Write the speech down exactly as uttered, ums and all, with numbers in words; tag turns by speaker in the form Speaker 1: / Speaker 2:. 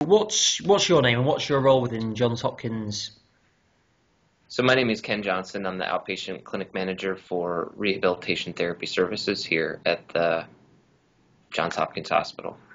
Speaker 1: What's what's your name and what's your role within Johns Hopkins?
Speaker 2: So my name is Ken Johnson. I'm the outpatient clinic manager for rehabilitation therapy services here at the Johns Hopkins Hospital.